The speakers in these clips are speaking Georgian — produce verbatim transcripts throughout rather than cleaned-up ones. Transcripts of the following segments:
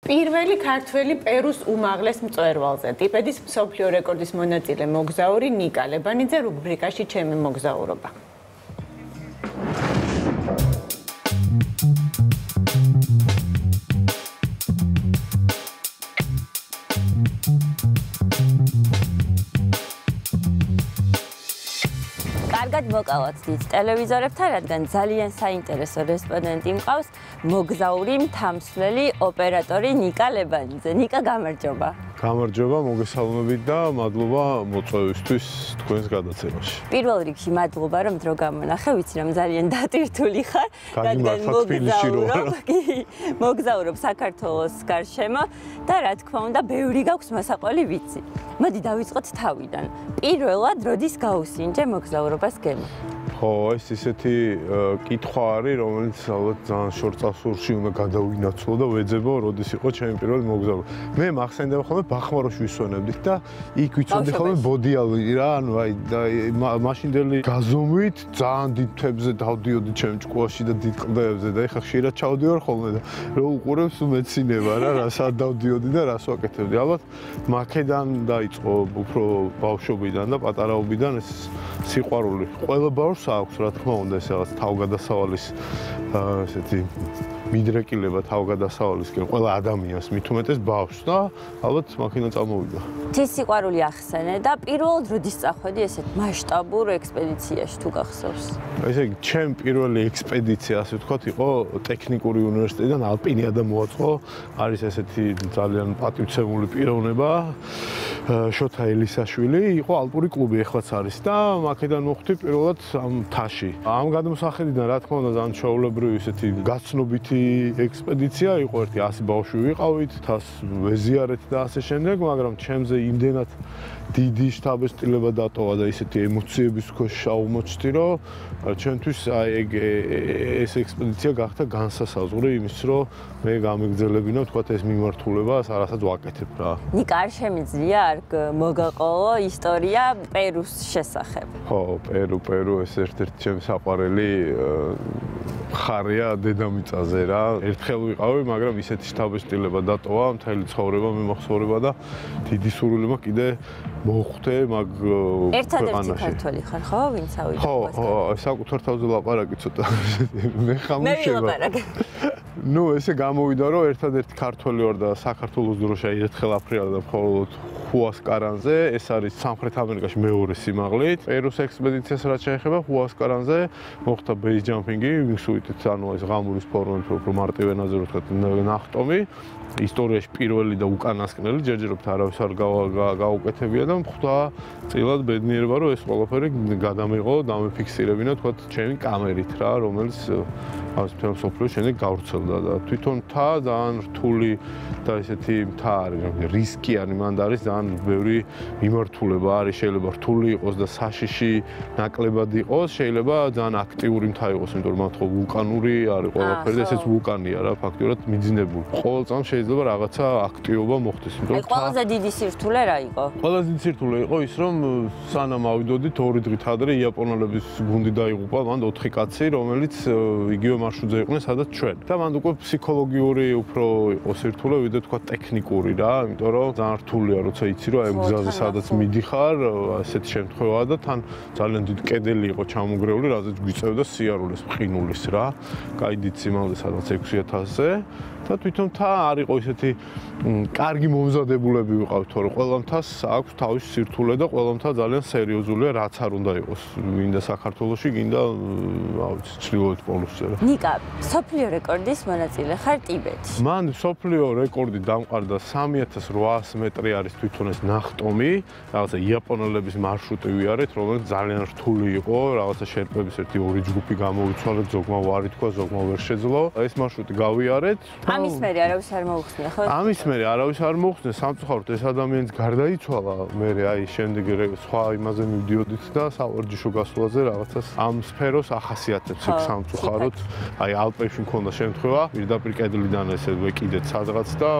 პირველი ქართველი პერუს უმაღლეს მწვერვალზე. ტიბეტის მსოფლიო რეკორდის მონაწილე მოგზაური ნიკა ლებანიძე რუბრიკაში ჩემი მოგზაურობა. კარგად მოკავათ დიდ ტელევიზორებთან, რადგან ძალიან საინტერესო რესპონდენტი მყავს, მოგზაური, მთამსვლელი, ოპერატორი ნიკა ლებანიძე. ნიკა, გამარჯობა. გამარჯობა, მოგესალმებით და მადლობა მოწვევისთვის თქვენს გადაცემაში. პირველ რიგში მადლობა, რომ დრო გამონახე, ვიცი რომ ძალიან დატვირთული ხარ, რადგან მოგზაურობ, მოგზაურობ საქართველოს გარშემო და რა თქმა უნდა, ბევრი გაქვს მოსაყოლი ვიცი. მოდი დავიწყოთ თავიდან. პირველად როდის გაუსინჯე მოგზაურობას გემო? ხო, ეს ისეთი კითხვა არის, რომელიც ალბათ ძალიან შორ წასულში უნდა გადავინაცვლო და ვეძებო, როდის იყო ჩემი პირველი მოგზაურობა. მე მახსენდება ხოლმე ბახმაროში ვისვენებდით და იქ ვიცოდი ხოლმე ბოდიალი რა, ანუ აი მაშინდელი გაზომვით ძალიან დიდ თებზე დავდიოდი ჩემ ჭკუაში და დიდ კლდეებზე და ეხლა ხშირად ჩავდივარ ხოლმე და რო უყურებს უმეცინება რა, რასაც დავდიოდი და რას ვაკეთებდი. ალბათ მაქედან დაიწყო უფრო ბავშვობიდან და პატარაობიდან ეს სიყვარული. ყველა ბავშვს აქვს რა თქმა უნდა ეს რაღაც თავგადასავალის ესეთი მიდრეკილება თავგადასავალისკენ ყველა ადამიანს მით უმეტეს ბავშვს და ალბათ მაქედან წამოვიდა. თის სიყვარული ახსენე და პირველად როდის წახვედი ესეთ მასშტაბურ ექსპედიციაში თუ გახსოვს? ესე იგი ჩემ პირველი ექსპედიცია ასე ვთქვათ იყო ტექნიკური უნივერსიტეტიდან ალპინიადა მოაწყო. არის ესეთი ძალიან პატივცემული პიროვნება შოთა ელისაშვილი, იყო ალპური კლუბი ეხლაც არის და მაქედან მოხვდი პირველად ამ მთაში. ამ გადმოსახედიდან რა თქმა უნდა ძალიან ჩვეულებრივი ესეთი გაცნობითი ექსპედიცია იყო, ერთი ასი ბავშვი ვიყავით, თას ვეზიარეთ და ასე შემდეგ, მაგრამ ჩემზე იმდენად დიდი შთაბეჭდილება დატოვა და ისეთი ემოციების ქვეშ აღმოჩნდი, რომ ჩემთვის აი ეს ექსპედიცია გახდა განსასაზღვრი იმის, რომ მე გამეგრძელებინა ვთქვათ ეს მიმართულება, რასაც ვაკეთებ რა. ნიკა, არ შემიძლია არ მოგაყოლო ისტორია პერუს შესახებ? ხო, პერუ, პერუ ეს ერთ-ერთი ჩემი საყვარელი მხარეა დედამიწაზე რა. ერთხელ ვიყავი, მაგრამ ისეთი შთაბეჭდილება დატოვა, მთელი ცხოვრება მიმოხსოვრება და დიდი სურვილი მაქვს კიდე მოხვდე მაგ ერთადერთი ქართველი ხარ, ხო, ვინც ავიდა? ხო, ხო, საკუთარ თავზე ლაპარაკი ცოტა მე ხამუშება. მე ვილაპარაკე. ნუ ესე გამოვიდა, რომ ერთადერთი ქართველი ვარ და საქართველოს დროშა ერთხელ აფრიალდა და მხოლოდ ჰუასკარანზე, ეს არის სამხრეთ ამერიკაში მეორე სიმაღლით. პერუს ექსპედიციას რაც შეეხება ჰუასკარანზე, მოხდა ბეის ჯამპინგი, ვისუიტით, ანუ ეს ღამურის ფორმით უფრო მარტივენაზე რო ვთქვათ, ნახტომი. ისტორიაში პირველი და უკანასკნელი, ჯერჯერობით არავის არ გაუკეთებია და მხდა წილად ბედნიერება, რომ ეს ყველაფერი გადამეღო, დამეფიქსირებინა, თქვათ, ჩემი კამერით რა, რომელიც ამას მთელ მსოფლიოს შემდეგ გავრცელდა და თვითონ მთა ძალიან რთული და ესეთი მთა არის, რისკიანი, მანდ არის ძალიან ბევრი მიმართულება არის, შეიძლება რთული იყოს და საშიში ნაკლებად იყოს, შეიძლება ძალიან აქტიური მთა იყოს, იმიტომ რომ მათო ვულკანური არის ყველაფერი და ესეც ვულკანია რა, ფაქტიურად მიძინებული. ყოველ წამს შეიძლება რაღაცა აქტივობა მოხდეს, იმიტომ რომ ყველაზე დიდი სირთულე რა იყო? ყველაზე დიდი სირთულე იყო ის, რომ სანამ ავიდოდით ორი დღით ადრე იაპონელების გუნდი დაიღუპა, მანდ ოთხი კაცი, რომელიც იგივე მარშრუტზე იყვნენ, სადაც ჩვენ. და მანდ უკვე ფსიქოლოგიური უფრო იყო სირთულე, ვიდრე თქვა ტექნიკური რა, იმიტომ რომ ძალიან რთულია, როცა იცი რომ აი გზაზე სადაც მიდიხარ, ასეთი შემთხვევაა და თან ძალიან დიდი კედელი იყო ჩამოგრეული, რაზეც გვიწევდა სიარულეს მყინულის რა. კაი დიდ სიმაღლე სადაც ექვსი ათასზე და თვითონ მთა არ იყო ისეთი კარგი მომზადებულები ვიყავთ, თორე ყველა მთას აქვს თავისი სირთულე და ყველა მთა ძალიან სერიოზულია, რაც არ უნდა იყოს, გინდა საქართველოში, გინდა ავიც ჩრდილოეთ პოლუსზე რა. ნიკა, მსოფლიო რეკორდის მონაწილე ხარ ტიბეტში. მან მსოფლიო რეკორდი დამყარდა სამი ათას რვაასი მეტრი არის თვითონ ეს ნახტომი, რაღაცა იაპონელების მარშრუტი ვიარეთ, რომელიც ძალიან რთული იყო, რაღაცა შერპების ერთი ორი ჯგუფი გამოვიცვალეთ, ზოგმა ვარ ითქვა, ზოგმა ვერ შეძლო. ეს მარშრუტი გავიარეთ. ამის მერე არავის არ მოუხსნია, ხო? ამის მერე არავის არ მოუხსნია, სამწუხაროდ ეს ადამიანს გარდაიცვალა, მერე აი შემდეგ სხვა იმაზე მივდიოდით და სავარჯიშო გასვლაზე რაღაცას ამ სფეროს ახასიათებს იქ სამწუხაროდ. აი ალპებში მქონდა შემთხვევა, პირდაპირ კედლიდან ესე ვეკიდეთ სადღაც და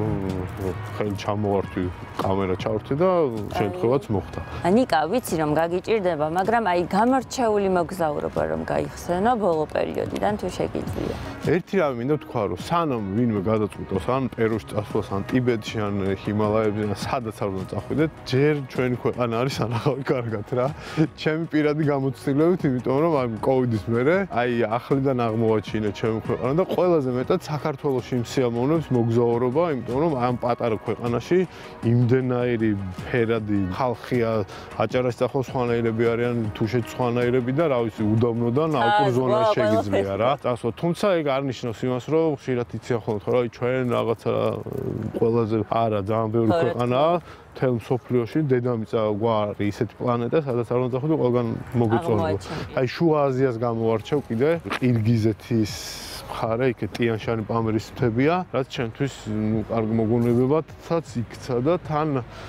ხელი ჩამოვართვი, კამერა ჩავერთე და შემთხვევაც მოხდა. ნიკა, ვიცი რომ გაგიჭირდება, მაგრამ აი გამორჩეული მოგზაურობა რომ გაიხსენო ბოლო პერიოდიდან თუ შეგიძლია. ერთი რამე მინდა თქვა, რომ სანამ ვინმე გადაწყვიტოს ან პერუში წასვლას, ან ტიბეტში, ან ჰიმალაებზე, ან სადაც არ უნდა წახვიდეთ, ჯერ ჩვენი ქვეყანა არის ანახავი კარგად რა. ჩემი პირადი გამოცდილებით, იმიტომ რომ აი კოვიდის მერე, აი ახლიდან აღმოვაჩინე ჩემი ქვეყანა და ყველაზე მეტად საქართველოში მსიამოვნებს მოგზაურობა, იმიტომ რომ ამ პატარა ქვეყანაში იმდენაირი ფერადი ხალხია, აჭარაში წახოს სხვანაირები არიან, თუშეთში სხვანაირები და რა ვიცი, უდაბნოდან ალპურ ზონაში შეგიძლია რა. წასვლა, თუმცა ეგ არ ნიშნავს იმას, რომ ხშირად იციან ხოლმე, რომ აი ჩვენ რაღაცა ყველაზე არა ძალიან ბევრი ქვეყანაა მთელ მსოფლიოში, დედამიწა გვარი ისეთი პლანეტა, სადაც არ უნდა წახვიდე, ყველგან მოგეწონება. აი შუა აზიას გამოვარჩევ კიდე, ყირგიზეთის მხარე, იქ ტიან-შანის პამირის მთებია, რაც ჩემთვის ნუ კარგი მოგონებებადაც იქცა და თან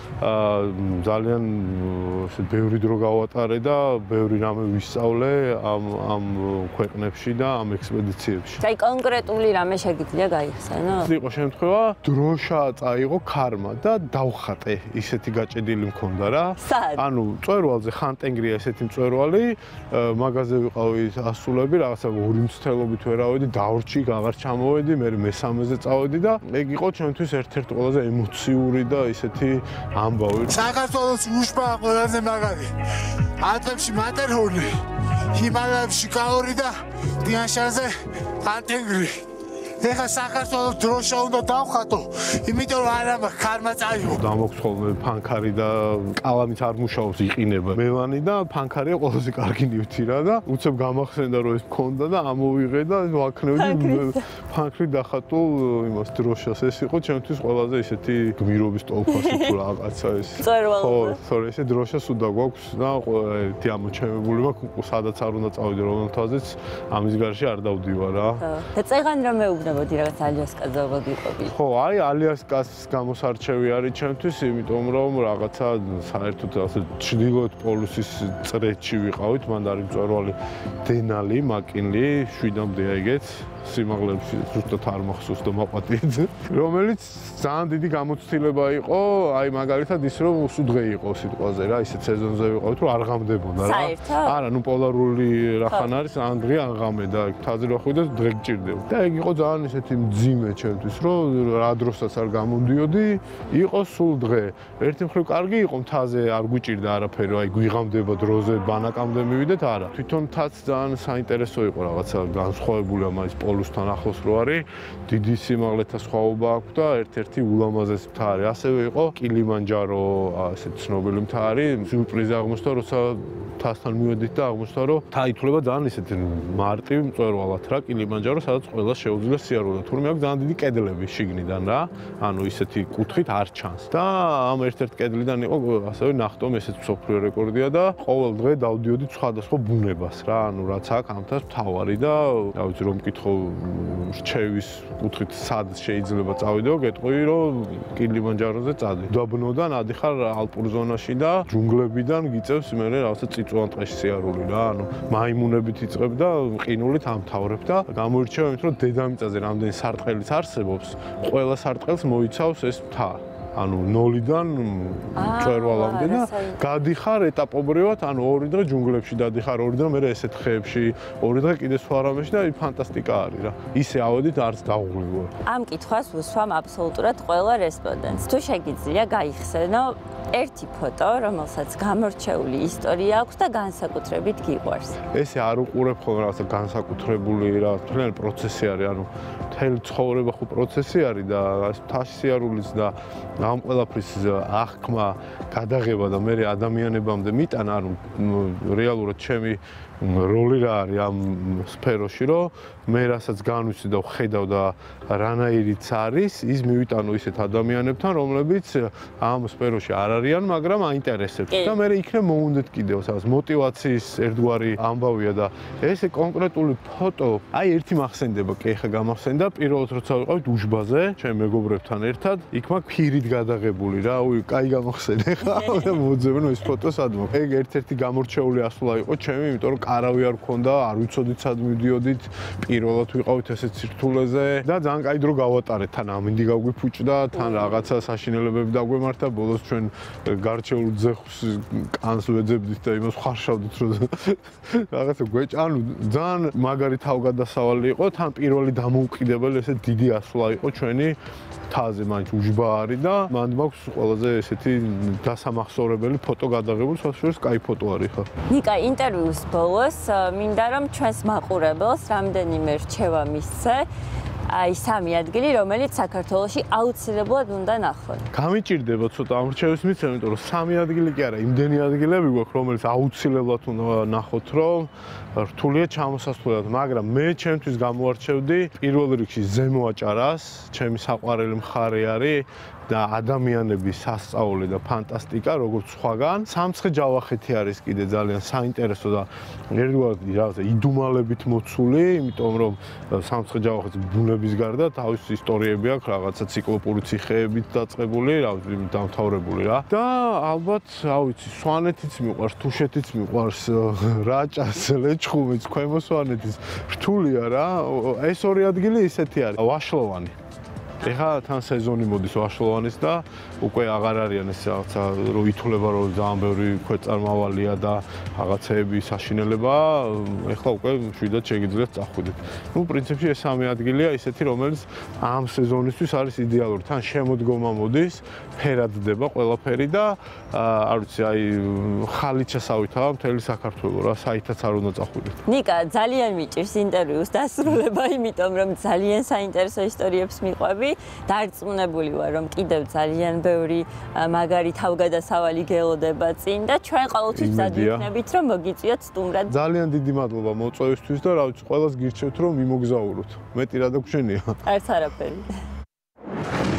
ძალიან ესე ბევრი დრო გავატარე და ბევრი რამე ვისწავლე ამ ამ ქვეყნებში და ამ ექსპედიციებში. აი კონკრეტული რამე შეგიძლია გაიხსენო? იყო შემთხვევა, დროშა წაიღო ქარმა და დავხატე. ისეთი გაჭედილი მქონდა რა. ანუ მწვერვალზე ხანტენგრია ესეთი მწვერვალი, მაღაზიაზე ვიყავი ასულები, რაღაცა ორი მცდელობით ვერავედი, დავრჩი, აღარ ჩამოვედი, მე მესამეზე წავედი და ეგ იყო ჩვენთვის ერთ-ერთი ყველაზე ემოციური და ისეთი ამბავი. საქართველოს უშბა ყველაზე მაგარი. ალპებში მატერჰორნი, ჰიმალაებში კაური და ტიან-შანზე ხანტენგრი. ეხა საქართველოს დროშა უნდა დავხატო, იმიტომ რომ არა მაქვს ქარმა წაიღო. დამოქვს ხოლმე ფანქარი და კალამით არ მუშაობს, იყინება მელანი და ფანქარია ყველაზე კარგი ნივთი რა და უცებ გამახსენდა რომ ეს მქონდა და ამოვიღე და ვაქნევდი ფანქრით დახატო იმას დროშას. ეს იყო ჩემთვის ყველაზე ისეთი გმირობის ტოლფასი თუ რაღაცა ეს. მწვერვალზე. ხო, თორე ესე დროშა სუდა გვაქვს და ერთი ამოჩემებული მაქვს, სადაც არ უნდა წავიდე რომელ თვაზეც ამის გარშე არ დავდივარ რა. და წეღან რომ მეუბნებოდი რაღაც ალიასკაზე ვაგიყვები. ხო, აი ალიასკას გამოსარჩევი არის ჩემთვის, იმიტომ რომ რაღაცა საერთოდ ასე ჩრდილოეთ პოლუსის წრეში ვიყავით, მან არის მწვერვალი დენალი, მაკინლი, შვიდამდე აიგეთ. სიმაღლეებში ზუსტად არ მახსოვს და მაყვატიეთ, რომელიც ძალიან დიდი გამოცდილება იყო, აი მაგალითად ის რომ უსუდღე იყო სიტყვაზე რა, ისეთ სეზონზე ვიყავით, რომ არ ღამდებოდა რა. არა, ნუ პოლარული რახან არის, ან დღე ან ღამე და თაზე რო ხვიდე დღე გჭირდება. და ეგ იყო ძალიან ისეთი მძიმე ჩემთვის, რომ რა დროსაც არ გამომდიოდი, იყო სულ დღე. ერთი მხრივ კარგი იყო, მთაზე არ გვიჭირდა არაფერი, აი გვიღამდება დროზე, ბანაკამდე მივიდეთ, არა. თვითონ მთაც ძალიან საინტერესო იყო რაღაცა განსხვავებული ამის პოლუსთან ახლოს რო არის, დიდი სიმაღლეთა სხვაობა აქვს და ერთ-ერთი ულამაზესი მთა არის. ასევე იყო კილიმანჯარო, ასეთ ცნობილი მთა არის. სიურპრიზი აღმოჩნდა, როცა მთასთან მივედით და აღმოჩნდა, რომ მთა ითვლება ძალიან ისეთი მარტივ მწვერვალად რა, კილიმანჯარო, სადაც ყველა შეუძლია სიარული. თურმე აქვს ძალიან დიდი კედლები შიგნიდან რა. ანუ ისეთი კუთხით არ ჩანს. და ამ ერთ-ერთ კედლიდან იყო ასევე ნახტომი, ესეც მსოფლიო რეკორდია და ყოველ დღე დავდიოდი სხვადასხვა ბუნებას რა. ანუ რაც აქ ამ მთას მთავარი და რა ვიცი რომ მკითხო რჩევის კუთხით სად შეიძლება წავიდეო, გეტყვი რომ კილიმანჯაროზე წადი. უდაბნოდან ადიხარ ალპურ ზონაში და ჯუნგლებიდან გიწევს მე რაღაცა წიწვოვან ტყეში სიარული რა. ანუ მაიმუნებით იწყებ და ყინულით ამთავრებ და გამოირჩევა იმით რომ დედამიწაზე რამდენი სარტყელიც არსებობს, ყველა სარტყელს მოიცავს ეს მთა. ანუ ნოლიდან მწვერვალამდე და გადიხარ ეტაპობრივად, ანუ ორი დღე ჯუნგლებში დადიხარ, ორი დღე მერე ესეთ ხეებში, ორი დღე კიდე სხვა რამეში და ფანტასტიკა არის რა. ისე ავედით არც დაღუღლივ. ამ კითხვას ვუსვამ აბსოლუტურად ყველა რესპონდენტს. თუ შეგიძლია გაიხსენო ერთი ფოტო, რომელსაც გამორჩეული ისტორია აქვს და განსაკუთრებით გიყვარს. ესე არ უყურებ ხოლმე რაღაცა განსაკუთრებული რა, თლიანი პროცესი არის, ანუ მთელი ცხოვრება ხო პროცესი არის და მთაში სიარულიც და ამ ყველაფრის აღქმა, გადაღება და მე ადამიანებამდე მიტანა, ანუ რეალურად ჩემი როლი რა არის ამ სფეროში, რომ მე რასაც განვიცდი და ვხედავ და რანაირიც არის, ის მივიტანო ისეთ ადამიანებთან, რომლებიც ამ სფეროში არ არიან, მაგრამ აინტერესებს. და მე იქნებ მოუნდეთ კიდევ სადაც მოტივაციის ერთგვარი ამბავია და ესე კონკრეტული ფოტო, აი ერთი მახსენდება, კი ეხა გამახსენდა, პირველად როცა ვიყავით უშბაზე, ჩემ მეგობრებთან ერთად, იქ მაგ ფირით გადაღებული რა, უი, კაი გამოხსენე ხა და მოძებნო ეს ფოტო სად მო. ეგ ერთ-ერთი გამორჩეული ასვლა იყო ჩემი, იმიტომ რომ კარავი არ მქონდა, არ ვიცოდით სად მივდიოდით, პირველად ვიყავით ესეთ სირთულეზე და ძალიან კაი დრო გავატარეთ, თან ამინდი გაგვიფუჭდა, თან რაღაცა საშინელებები დაგვემართა, ბოლოს ჩვენ გარჩეულ ძეხს კანს ვეძებდით და იმას ხარშავდით, რომ რაღაცა გვეჭ, ანუ ძალიან მაგარი თავგადასავალი იყო, თან პირველი დამოუკიდებელი ესეთ დიდი ასვლა იყო ჩვენი თაზე მაინც უჯბარი და მანდ მაქვს ყველაზე ესეთი დასამახსოვრებელი ფოტო გადაღებული, სასურველს კაი ფოტო არის ხა. ნიკა, ინტერვიუს ბოლოს მინდა რომ ჩვენს მაყურებელს რამდენიმე რჩევა მისცე, აი სამი ადგილი, რომელიც საქართველოში აუცილებლად უნდა ნახონ. გამიჭირდება ცოტა ამ რჩევის მიცემა, იმიტომ რომ სამი ადგილი კი არა, იმდენი ადგილები გვაქვს, რომელიც აუცილებლად უნდა ნახოთ, რომ რთულია ჩამოსასვლელად, მაგრამ მე ჩემთვის გამოარჩევდი პირველ რიგში ზემო აჭარას, ჩემი საყვარელი მხარე არის და ადამიანების სასწაული და ფანტასტიკა, როგორც სხვაგან. სამცხე-ჯავახეთი არის კიდე ძალიან საინტერესო და ერთგვარად რაღაცა იდუმალებით მოცული, იმიტომ რომ სამცხე-ჯავახეთის ბუნების გარდა თავისი ისტორიები აქვს, რაღაცა ციკლოპური ციხეებით დაწყებული, რა ვიცი, დამთავრებული რა. და ალბათ, რა ვიცი, სვანეთიც მიყვარს, თუშეთიც მიყვარს, რაჭას, ლეჩხუმიც, ქვემო სვანეთის რთულია რა. ეს ორი ადგილი ისეთი არის. ვაშლოვანი. ეხლა თან სეზონი მოდის ვაშლოვანის და უკვე აღარ არიან ეს რაღაცა რომ ითვლება რომ ძალიან ბევრი ქვეწარმავალია და რაღაცეები საშინელება, ეხლა უკვე შვიდად შეგიძლიათ წახვიდეთ. ნუ პრინციპში ეს სამი ადგილია ისეთი, რომელიც ამ სეზონისთვის არის იდეალური. თან შემოდგომა მოდის, ფერადდება ყველაფერი და არ ვიცი, აი ხალით შესავითაა მთელი საქართველო რა, საითაც არ უნდა წახვიდეთ. ნიკა, ძალიან მიჭირს ინტერვიუს დასრულება, იმიტომ რომ ძალიან საინტერესო ისტორიებს მიყვები. დარწმუნებული ვარ, რომ კიდევ ძალიან ბევრი მაგარი თავგადასავალი გელოდება წინ და ჩვენ ყოველთვის მზად ვიქნებით, რომ მოგიწვიოთ სტუმრად. ძალიან დიდი მადლობა მოწვევისთვის და რა ვიცი, ყველას გირჩევთ, რომ მიმოგზაუროთ. მეტი რა დაგვრჩენია? არც არაფერი.